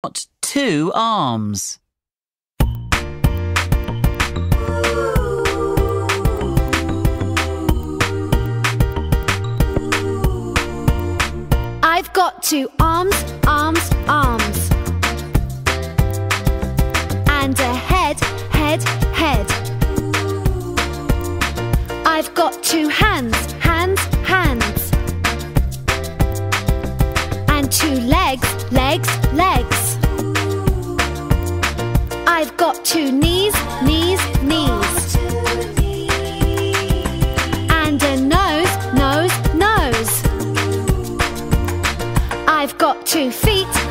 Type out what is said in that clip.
got 2 arms. I've got 2 arms, arms, arms. And a head, head, head. I've got 2 hands, hands, hands. And 2 legs, legs, legs. I've got 2 knees, knees, knees. And a nose, nose, nose. I've got 2 feet,